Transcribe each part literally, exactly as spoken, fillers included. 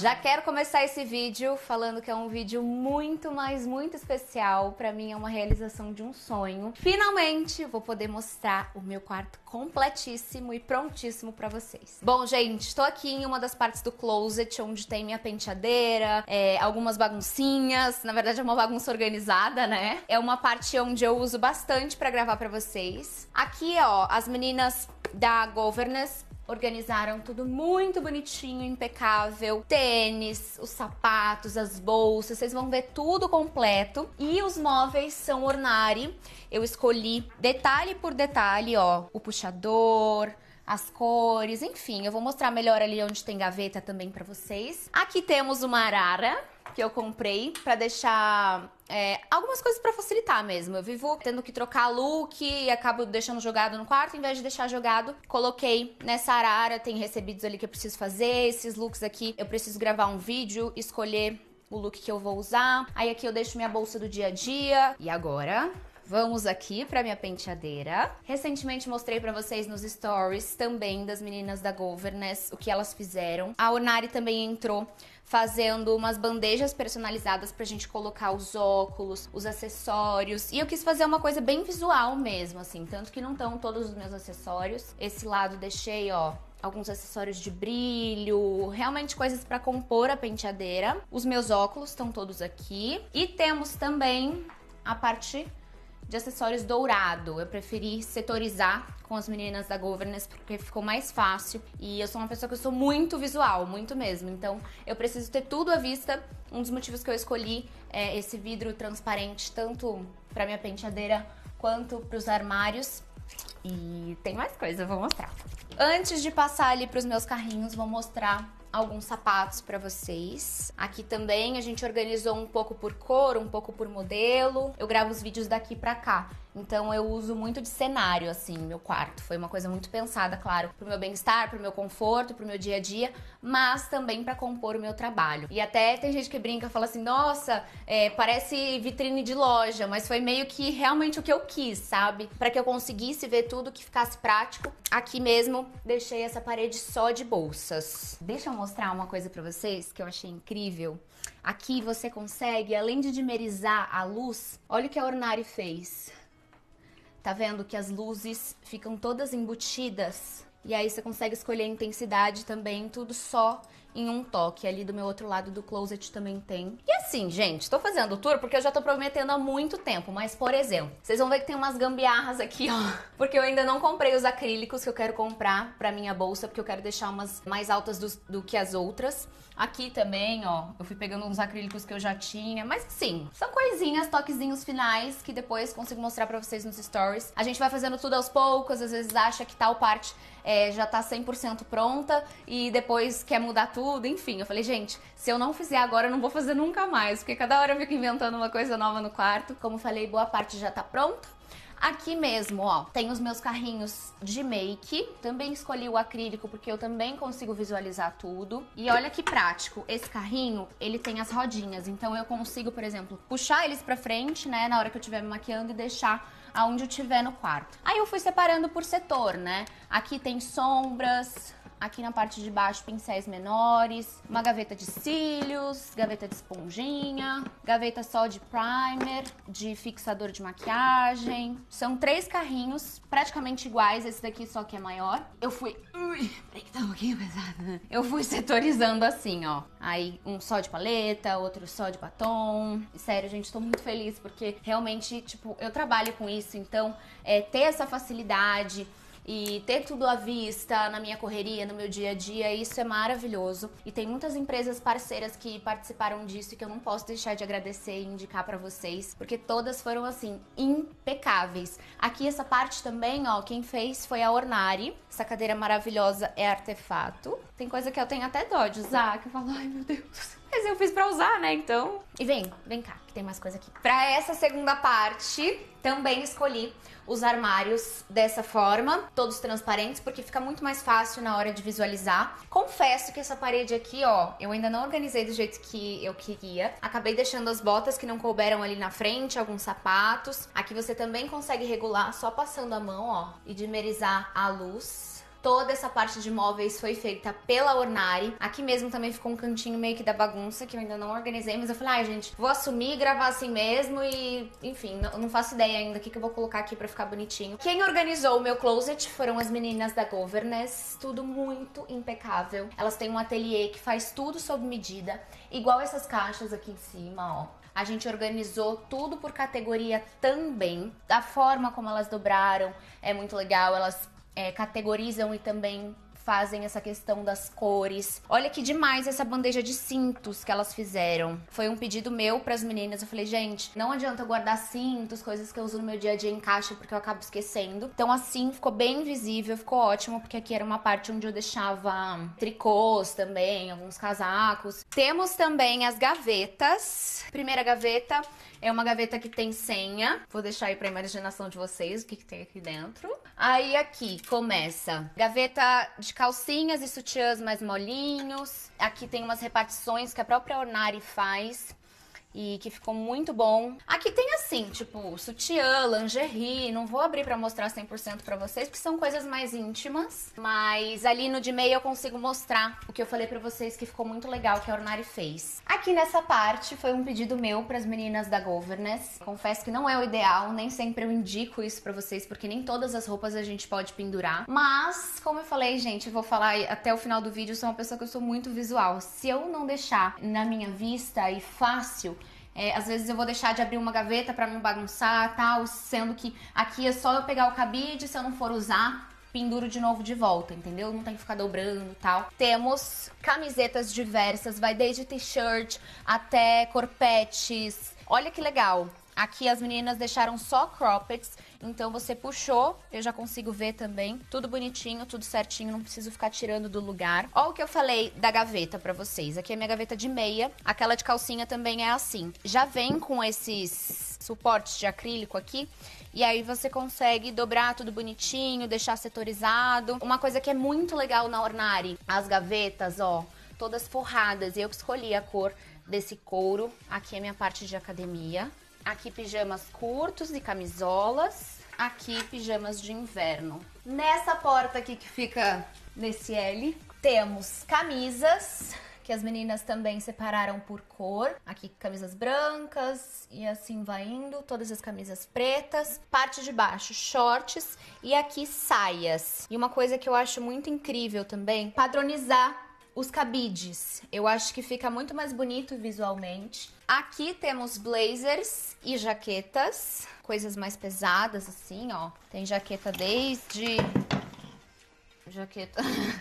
Já quero começar esse vídeo falando que é um vídeo muito, mas muito especial. Pra mim é uma realização de um sonho. Finalmente vou poder mostrar o meu quarto completíssimo e prontíssimo pra vocês. Bom, gente, tô aqui em uma das partes do closet onde tem minha penteadeira, é, algumas baguncinhas. Na verdade é uma bagunça organizada, né? É uma parte onde eu uso bastante pra gravar pra vocês. Aqui, ó, as meninas da Governess organizaram tudo muito bonitinho, impecável. Tênis, os sapatos, as bolsas, vocês vão ver tudo completo. E os móveis são Ornari. Eu escolhi detalhe por detalhe, ó, o puxador, as cores, enfim, eu vou mostrar melhor ali onde tem gaveta também pra vocês. Aqui temos uma arara que eu comprei pra deixar é, algumas coisas pra facilitar mesmo. Eu vivo tendo que trocar look e acabo deixando jogado no quarto. Em vez de deixar jogado, coloquei nessa arara. Tem recebidos ali que eu preciso fazer. Esses looks aqui eu preciso gravar um vídeo, escolher o look que eu vou usar. Aí aqui eu deixo minha bolsa do dia a dia. E agora vamos aqui pra minha penteadeira. Recentemente mostrei pra vocês nos stories também das meninas da Governess o que elas fizeram. A Ornari também entrou fazendo umas bandejas personalizadas pra gente colocar os óculos, os acessórios. E eu quis fazer uma coisa bem visual mesmo, assim. Tanto que não estão todos os meus acessórios. Esse lado deixei, ó, alguns acessórios de brilho, realmente coisas pra compor a penteadeira. Os meus óculos estão todos aqui. E temos também a parte de acessórios dourado. Eu preferi setorizar com as meninas da Governess porque ficou mais fácil. E eu sou uma pessoa que eu sou muito visual, muito mesmo. Então eu preciso ter tudo à vista. Um dos motivos que eu escolhi é esse vidro transparente, tanto pra minha penteadeira quanto pros armários. E tem mais coisa, eu vou mostrar. Antes de passar ali pros meus carrinhos, vou mostrar alguns sapatos pra vocês. Aqui também a gente organizou um pouco por cor, um pouco por modelo. Eu gravo os vídeos daqui pra cá, então eu uso muito de cenário, assim, meu quarto. Foi uma coisa muito pensada, claro, pro meu bem-estar, pro meu conforto, pro meu dia a dia, mas também pra compor o meu trabalho. E até tem gente que brinca, fala assim, nossa, é, parece vitrine de loja, mas foi meio que realmente o que eu quis, sabe? Pra que eu conseguisse ver tudo, que ficasse prático. Aqui mesmo, deixei essa parede só de bolsas. Deixa eu mostrar uma coisa pra vocês que eu achei incrível. Aqui você consegue, além de dimerizar a luz, olha o que a Ornari fez. Tá vendo que as luzes ficam todas embutidas? E aí você consegue escolher a intensidade também, tudo só em um toque. Ali do meu outro lado do closet também tem. E assim, gente, tô fazendo o tour porque eu já tô prometendo há muito tempo. Mas, por exemplo, vocês vão ver que tem umas gambiarras aqui, ó. Porque eu ainda não comprei os acrílicos que eu quero comprar pra minha bolsa, porque eu quero deixar umas mais altas do, do que as outras. Aqui também, ó, eu fui pegando uns acrílicos que eu já tinha. Mas sim, são coisinhas, toquezinhos finais que depois consigo mostrar pra vocês nos stories. A gente vai fazendo tudo aos poucos, às vezes acha que tal parte é, já tá cem por cento pronta e depois quer mudar tudo. Tudo, enfim, eu falei, gente, se eu não fizer agora, eu não vou fazer nunca mais, porque cada hora eu fico inventando uma coisa nova no quarto. Como falei, boa parte já tá pronta. Aqui mesmo, ó, tem os meus carrinhos de make. Também escolhi o acrílico porque eu também consigo visualizar tudo. E olha que prático, esse carrinho, ele tem as rodinhas, então eu consigo, por exemplo, puxar eles pra frente, né, na hora que eu estiver me maquiando e deixar aonde eu estiver no quarto. Aí eu fui separando por setor, né? Aqui tem sombras. Aqui na parte de baixo, pincéis menores, uma gaveta de cílios, gaveta de esponjinha, gaveta só de primer, de fixador de maquiagem. São três carrinhos praticamente iguais, esse daqui só que é maior. Eu fui... Ui, peraí que tá um pouquinho pesado, né? Eu fui setorizando assim, ó. Aí um só de paleta, outro só de batom. E, sério, gente, tô muito feliz porque realmente, tipo, eu trabalho com isso, então é, ter essa facilidade e ter tudo à vista na minha correria, no meu dia a dia, isso é maravilhoso. E tem muitas empresas parceiras que participaram disso e que eu não posso deixar de agradecer e indicar pra vocês, porque todas foram, assim, impecáveis. Aqui essa parte também, ó, quem fez foi a Ornari. Essa cadeira maravilhosa é artefato. Tem coisa que eu tenho até dó de usar, que eu falo, ai meu Deus, mas eu fiz pra usar, né, então... E vem, vem cá, que tem mais coisa aqui. Pra essa segunda parte, também escolhi os armários dessa forma, todos transparentes, porque fica muito mais fácil na hora de visualizar. Confesso que essa parede aqui, ó, eu ainda não organizei do jeito que eu queria. Acabei deixando as botas que não couberam ali na frente, alguns sapatos. Aqui você também consegue regular só passando a mão, ó, e dimerizar a luz. Toda essa parte de móveis foi feita pela Ornari. Aqui mesmo também ficou um cantinho meio que da bagunça, que eu ainda não organizei, mas eu falei, ai, gente, vou assumir, gravar assim mesmo e, enfim, não, não faço ideia ainda o que, que eu vou colocar aqui pra ficar bonitinho. Quem organizou o meu closet foram as meninas da Governess, tudo muito impecável. Elas têm um ateliê que faz tudo sob medida, igual essas caixas aqui em cima, ó. A gente organizou tudo por categoria também. Da forma como elas dobraram é muito legal. Elas é, categorizam e também fazem essa questão das cores. Olha que demais essa bandeja de cintos que elas fizeram. Foi um pedido meu pras meninas. Eu falei, gente, não adianta eu guardar cintos, coisas que eu uso no meu dia a dia em caixa, porque eu acabo esquecendo. Então assim, ficou bem visível, ficou ótimo, porque aqui era uma parte onde eu deixava tricôs também, alguns casacos. Temos também as gavetas. Primeira gaveta é uma gaveta que tem senha. Vou deixar aí pra imaginação de vocês o que, que tem aqui dentro. Aí aqui começa gaveta de calcinhas e sutiãs mais molinhos. Aqui tem umas repartições que a própria Ornari faz e que ficou muito bom. Aqui tem assim, tipo, sutiã, lingerie. Não vou abrir pra mostrar cem por cento pra vocês, porque são coisas mais íntimas. Mas ali no de meia eu consigo mostrar o que eu falei pra vocês que ficou muito legal, que a Ornari fez. Aqui nessa parte foi um pedido meu pras meninas da Governess. Confesso que não é o ideal, nem sempre eu indico isso pra vocês, porque nem todas as roupas a gente pode pendurar. Mas, como eu falei, gente, eu vou falar até o final do vídeo, eu sou uma pessoa que eu sou muito visual. Se eu não deixar na minha vista e fácil, É, às vezes eu vou deixar de abrir uma gaveta pra não bagunçar, tal, sendo que aqui é só eu pegar o cabide, se eu não for usar, penduro de novo de volta, entendeu? Não tem que ficar dobrando e tal. Temos camisetas diversas, vai desde t-shirt até corpetes. Olha que legal. Aqui as meninas deixaram só croppeds, então você puxou, eu já consigo ver também. Tudo bonitinho, tudo certinho, não preciso ficar tirando do lugar. Olha o que eu falei da gaveta pra vocês. Aqui é minha gaveta de meia, aquela de calcinha também é assim. Já vem com esses suportes de acrílico aqui, e aí você consegue dobrar tudo bonitinho, deixar setorizado. Uma coisa que é muito legal na Ornari, as gavetas, ó, todas forradas. Eu que escolhi a cor desse couro. Aqui é minha parte de academia. Aqui pijamas curtos e camisolas. Aqui pijamas de inverno. Nessa porta aqui que fica nesse L, temos camisas, que as meninas também separaram por cor. Aqui camisas brancas e assim vai indo, todas as camisas pretas. Parte de baixo, shorts e aqui saias. E uma coisa que eu acho muito incrível também, padronizar os cabides. Eu acho que fica muito mais bonito visualmente. Aqui temos blazers e jaquetas, coisas mais pesadas assim, ó. Tem jaqueta desde... Jaqueta...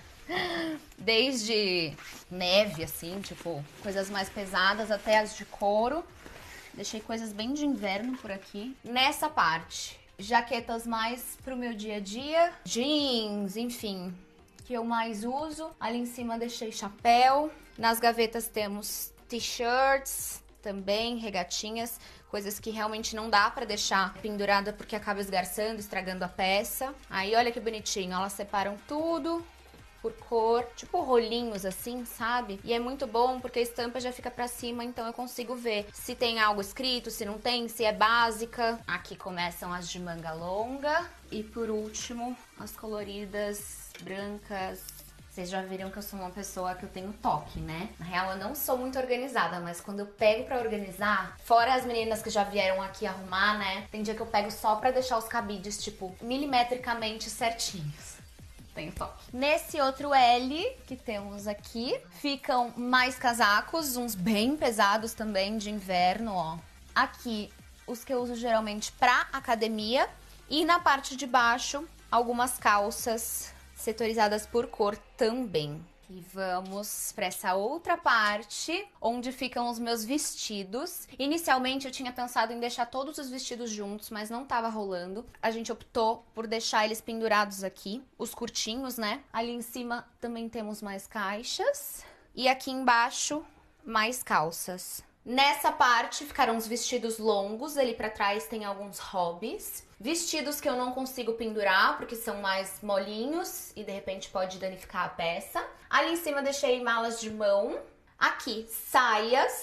desde neve, assim, tipo, coisas mais pesadas até as de couro. Deixei coisas bem de inverno por aqui. Nessa parte, jaquetas mais pro meu dia a dia, jeans, enfim, que eu mais uso. Ali em cima deixei chapéu. Nas gavetas temos t-shirts, também regatinhas, coisas que realmente não dá pra deixar pendurada porque acaba esgarçando, estragando a peça. Aí olha que bonitinho, elas separam tudo por cor, tipo rolinhos assim, sabe? E é muito bom porque a estampa já fica pra cima, então eu consigo ver se tem algo escrito, se não tem, se é básica. Aqui começam as de manga longa e por último as coloridas brancas. Vocês já viram que eu sou uma pessoa que eu tenho toque, né? Na real, eu não sou muito organizada, mas quando eu pego pra organizar, fora as meninas que já vieram aqui arrumar, né? Tem dia que eu pego só pra deixar os cabides, tipo, milimetricamente certinhos. Tenho toque. Nesse outro L que temos aqui, ficam mais casacos, uns bem pesados também de inverno, ó. Aqui, os que eu uso geralmente pra academia. E na parte de baixo, algumas calças setorizadas por cor também. E vamos para essa outra parte, onde ficam os meus vestidos. Inicialmente eu tinha pensado em deixar todos os vestidos juntos, mas não tava rolando. A gente optou por deixar eles pendurados aqui, os curtinhos, né? Ali em cima também temos mais caixas. E aqui embaixo, mais calças. Nessa parte ficaram os vestidos longos, ali pra trás tem alguns hobbies. Vestidos que eu não consigo pendurar, porque são mais molinhos e de repente pode danificar a peça. Ali em cima deixei malas de mão. Aqui, saias,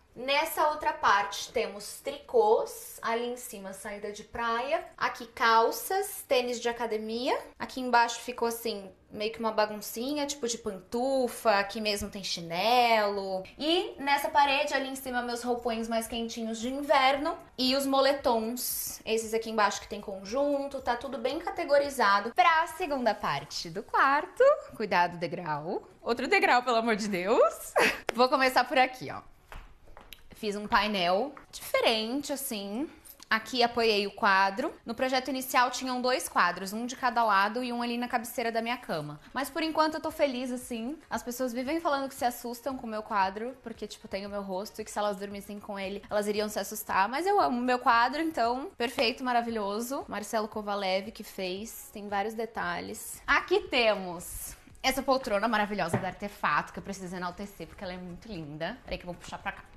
Nessa outra parte temos tricôs, ali em cima saída de praia, aqui calças, tênis de academia, aqui embaixo ficou assim, meio que uma baguncinha, tipo de pantufa, aqui mesmo tem chinelo, e nessa parede ali em cima meus roupões mais quentinhos de inverno e os moletons, esses aqui embaixo que tem conjunto, tá tudo bem categorizado. Pra segunda parte do quarto, cuidado degrau, outro degrau pelo amor de Deus, vou começar por aqui, ó. Fiz um painel diferente, assim. Aqui apoiei o quadro. No projeto inicial tinham dois quadros, um de cada lado e um ali na cabeceira da minha cama. Mas por enquanto eu tô feliz, assim. As pessoas vivem falando que se assustam com o meu quadro, porque, tipo, tem o meu rosto e que se elas dormissem com ele, elas iriam se assustar. Mas eu amo o meu quadro, então, perfeito, maravilhoso. Marcelo Kovalev que fez, tem vários detalhes. Aqui temos essa poltrona maravilhosa da Artefato, que eu preciso enaltecer, porque ela é muito linda. Peraí que eu vou puxar pra cá.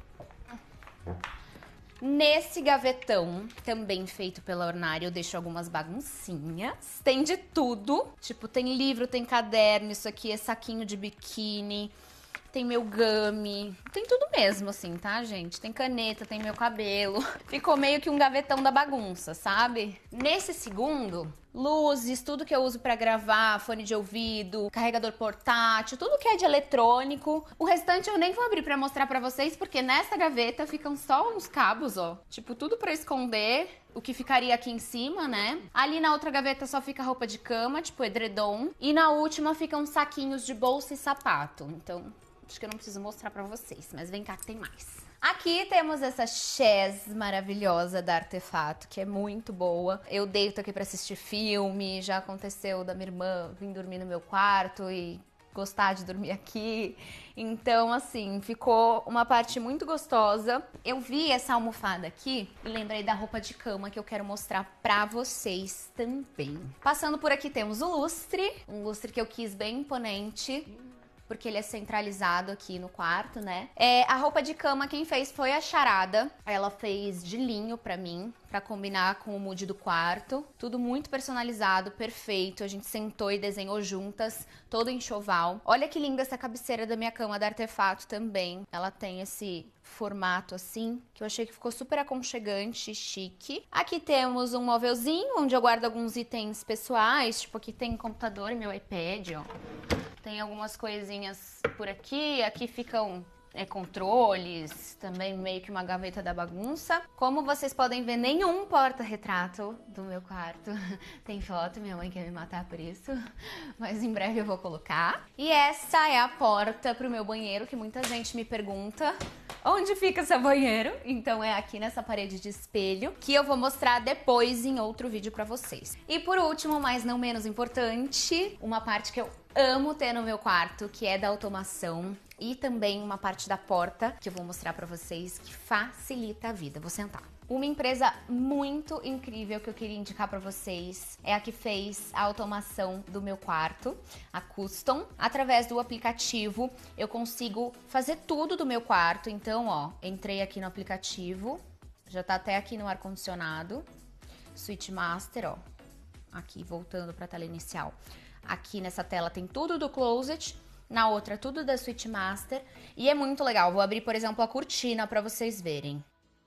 Nesse gavetão, também feito pela Ornari, eu deixo algumas baguncinhas. Tem de tudo. Tipo, tem livro, tem caderno, isso aqui é saquinho de biquíni. Tem meu gummy. Tem tudo mesmo, assim, tá, gente? Tem caneta, tem meu cabelo. Ficou meio que um gavetão da bagunça, sabe? Nesse segundo, luzes, tudo que eu uso pra gravar, fone de ouvido, carregador portátil, tudo que é de eletrônico. O restante eu nem vou abrir pra mostrar pra vocês, porque nessa gaveta ficam só uns cabos, ó. Tipo, tudo pra esconder o que ficaria aqui em cima, né? Ali na outra gaveta só fica roupa de cama, tipo edredom. E na última ficam saquinhos de bolsa e sapato. Então, acho que eu não preciso mostrar pra vocês, mas vem cá que tem mais. Aqui temos essa chaise maravilhosa da Artefato, que é muito boa. Eu deito aqui pra assistir filme, já aconteceu da minha irmã vir dormir no meu quarto e gostar de dormir aqui. Então, assim, ficou uma parte muito gostosa. Eu vi essa almofada aqui e lembrei da roupa de cama que eu quero mostrar pra vocês também. Passando por aqui temos o lustre, um lustre que eu quis bem imponente, porque ele é centralizado aqui no quarto, né? É, a roupa de cama quem fez foi a Charada. Ela fez de linho pra mim, pra combinar com o mood do quarto. Tudo muito personalizado, perfeito. A gente sentou e desenhou juntas, todo enxoval. Olha que linda essa cabeceira da minha cama da Artefato também. Ela tem esse formato assim, que eu achei que ficou super aconchegante e chique. Aqui temos um móvelzinho, onde eu guardo alguns itens pessoais. Tipo, aqui tem computador e meu iPad, ó. Tem algumas coisinhas por aqui, aqui ficam é, controles, também meio que uma gaveta da bagunça. Como vocês podem ver, nenhum porta-retrato do meu quarto tem foto, minha mãe quer me matar por isso, mas em breve eu vou colocar. E essa é a porta pro meu banheiro, que muita gente me pergunta onde fica esse banheiro. Então é aqui nessa parede de espelho, que eu vou mostrar depois em outro vídeo pra vocês. E por último, mas não menos importante, uma parte que eu amo ter no meu quarto, que é da automação, e também uma parte da porta que eu vou mostrar pra vocês, que facilita a vida. Vou sentar. Uma empresa muito incrível que eu queria indicar pra vocês é a que fez a automação do meu quarto, a Custom. Através do aplicativo eu consigo fazer tudo do meu quarto. Então, ó, entrei aqui no aplicativo, já tá até aqui no ar-condicionado, Switch Master, ó, aqui voltando pra tela inicial. Aqui nessa tela tem tudo do Closet, na outra tudo da Switch Master, e é muito legal. Vou abrir, por exemplo, a cortina pra vocês verem.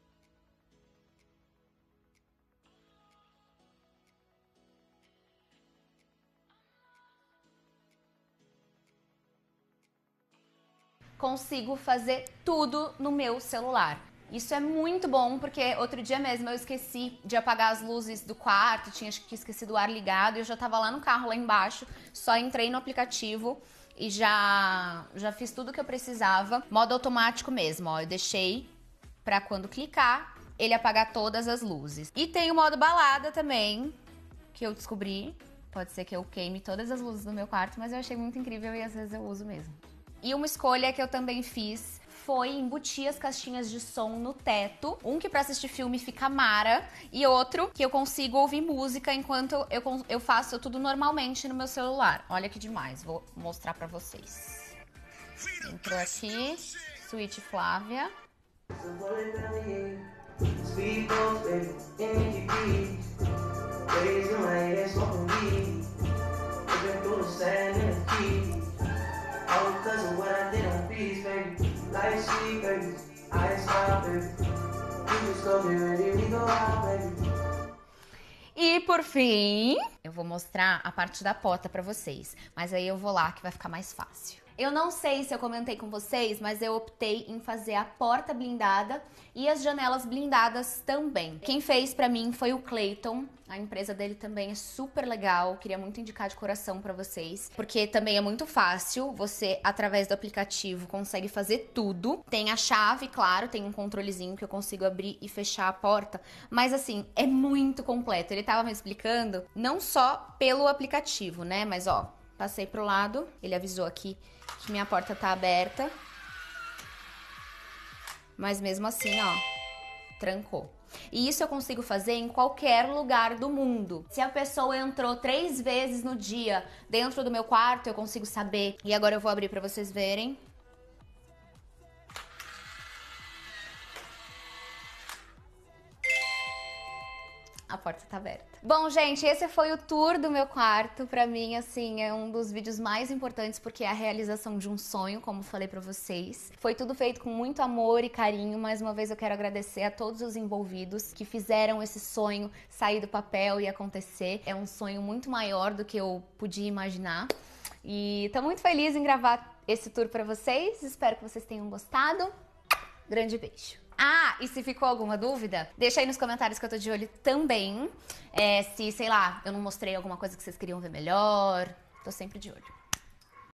Consigo fazer tudo no meu celular. Isso é muito bom, porque outro dia mesmo eu esqueci de apagar as luzes do quarto, tinha acho que esquecido o ar ligado, e eu já tava lá no carro, lá embaixo, só entrei no aplicativo e já, já fiz tudo que eu precisava. Modo automático mesmo, ó, eu deixei pra quando clicar, ele apagar todas as luzes. E tem o modo balada também, que eu descobri. Pode ser que eu queime todas as luzes do meu quarto, mas eu achei muito incrível e às vezes eu uso mesmo. E uma escolha que eu também fiz foi embutir as caixinhas de som no teto. Um que pra assistir filme fica mara, e outro que eu consigo ouvir música enquanto eu, eu faço tudo normalmente no meu celular. Olha que demais, vou mostrar pra vocês. Entrou aqui, Suíte Flávia. E por fim, eu vou mostrar a parte da porta pra vocês, mas aí eu vou lá que vai ficar mais fácil. Eu não sei se eu comentei com vocês, mas eu optei em fazer a porta blindada e as janelas blindadas também. Quem fez pra mim foi o Clayton. A empresa dele também é super legal, queria muito indicar de coração pra vocês, porque também é muito fácil, você através do aplicativo consegue fazer tudo. Tem a chave, claro, tem um controlezinho que eu consigo abrir e fechar a porta, mas assim, é muito completo. Ele tava me explicando, não só pelo aplicativo, né, mas ó, passei pro lado, ele avisou aqui que minha porta tá aberta, mas mesmo assim, ó, trancou. E isso eu consigo fazer em qualquer lugar do mundo. Se a pessoa entrou três vezes no dia dentro do meu quarto, eu consigo saber. E agora eu vou abrir pra vocês verem. A porta tá aberta. Bom, gente, esse foi o tour do meu quarto. Pra mim, assim, é um dos vídeos mais importantes porque é a realização de um sonho, como falei pra vocês. Foi tudo feito com muito amor e carinho. Mais uma vez eu quero agradecer a todos os envolvidos que fizeram esse sonho sair do papel e acontecer. É um sonho muito maior do que eu podia imaginar. E tô muito feliz em gravar esse tour pra vocês. Espero que vocês tenham gostado. Grande beijo. Ah, e se ficou alguma dúvida, deixa aí nos comentários que eu tô de olho também. É, se, sei lá, eu não mostrei alguma coisa que vocês queriam ver melhor, tô sempre de olho.